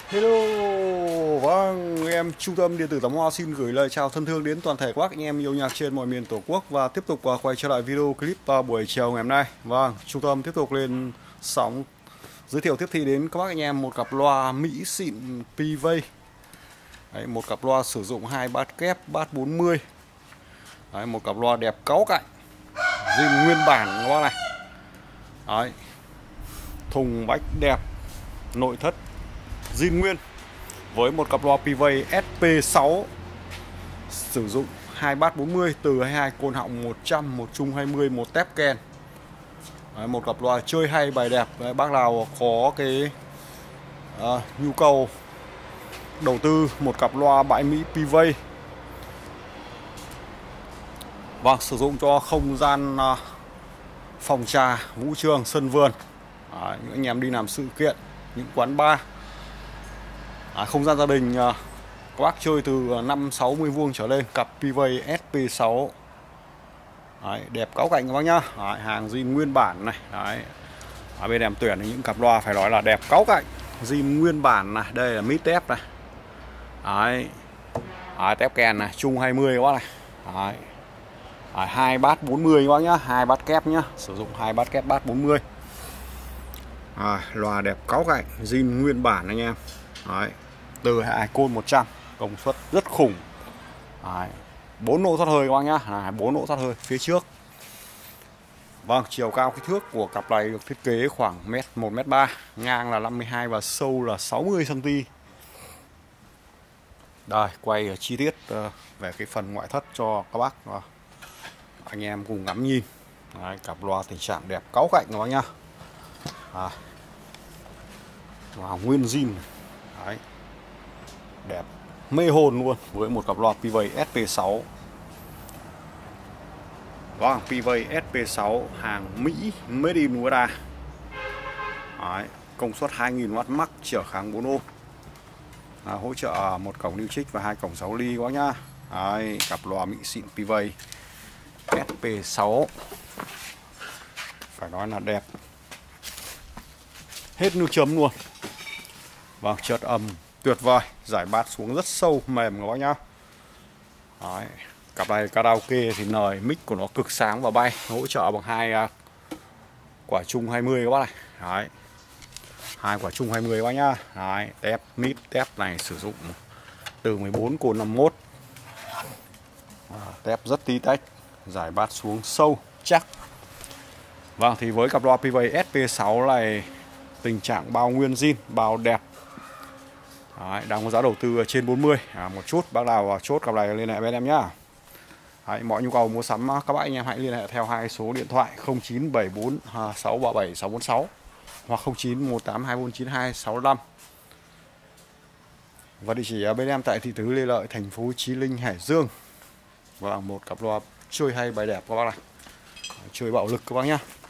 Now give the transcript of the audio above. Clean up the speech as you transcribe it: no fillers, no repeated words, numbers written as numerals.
Hello, vâng, em Trung tâm Điện tử Tắm Hoa xin gửi lời chào thân thương đến toàn thể các bác anh em yêu nhạc trên mọi miền Tổ quốc và tiếp tục quay trở lại video clip buổi chiều ngày hôm nay. Vâng, Trung tâm tiếp tục lên sóng giới thiệu tiếp thị đến các bác anh em một cặp loa Mỹ xịn PV. Đấy, một cặp loa sử dụng 2 bát kép, bát 40. Đấy, một cặp loa đẹp cáu cạnh, zin nguyên bản các bác này. Đấy, thùng bách đẹp, nội thất zin nguyên với một cặp loa PV SP6 sử dụng 2 bát 40 từ 22 côn họng 100, một trung 20, một tép ken. Đấy, một cặp loa chơi hay bài đẹp. Đấy, bác nào có cái nhu cầu đầu tư một cặp loa bãi Mỹ PV, vâng, sử dụng cho không gian phòng trà, vũ trường, sân vườn. Đấy, những anh em đi làm sự kiện, những quán bar, không gian gia đình, các bác chơi từ 5-60 vuông trở lên, cặp PV SP6. Đấy, đẹp cáu cạnh các bác nhá. Đấy, hàng zin nguyên bản này. Đấy, ở bên em tuyển những cặp loa phải nói là đẹp cáu cạnh, zin nguyên bản này. Đây là mít tép này. Đấy. Đấy, tép kèn này, chung 20 các bác này. Đấy. Đấy, 2 bát 40 các bác nhá, 2 bát kép nhá, sử dụng 2 bát kép bát 40. Loa đẹp cáu cạnh, zin nguyên bản anh em. Đấy, từ 2 côn 100, công suất rất khủng. Đấy, 4 nỗ thoát hơi các bác nhá. Này, 4 nỗ thoát hơi phía trước. Vâng, chiều cao kích thước của cặp này được thiết kế khoảng 1m3, ngang là 52 và sâu là 60 cm. Đây, quay chi tiết về cái phần ngoại thất cho các bác anh em cùng ngắm nhìn. Đấy, cặp loa tình trạng đẹp cáu cạnh các bác nhá. Loa nguyên zin. Đấy, đẹp mê hồn luôn với một cặp loa PV SP6. Vâng, PV SP6 hàng Mỹ made in USA. Đấy, công suất 2000W max, trở kháng 4 ohm. Hỗ trợ một cổng new trích và 2 cổng 6 ly quá nhá. Đấy, cặp loa Mỹ xịn PV SP6 phải nói là đẹp hết nước chấm luôn. Vâng, chợt âm tuyệt vời, giải bát xuống rất sâu, mềm các bác nhá. Đấy, cặp này karaoke thì nời mic của nó cực sáng và bay, hỗ trợ bằng 2 quả chung 20 các bác này. Đấy, 2 quả chung 20 các bác nhá. Đấy, tép mít tép này sử dụng từ 14 côn 51. Tép rất tí tách, giải bát xuống sâu chắc. Vâng, thì với cặp loa PV SP6 này tình trạng bao nguyên zin, bao đẹp. Đấy, đang có giá đầu tư trên 40 một chút. Bác nào chốt cặp này liên hệ bên em nhá. Đấy, mọi nhu cầu mua sắm các bác anh em hãy liên hệ theo 2 số điện thoại 0974 637 646 hoặc 0918249265 và địa chỉ ở bên em tại thị trấn Lê Lợi, thành phố Chí Linh, Hải Dương. Và một cặp loa chơi hay bài đẹp các bác này, chơi bạo lực các bác nhá.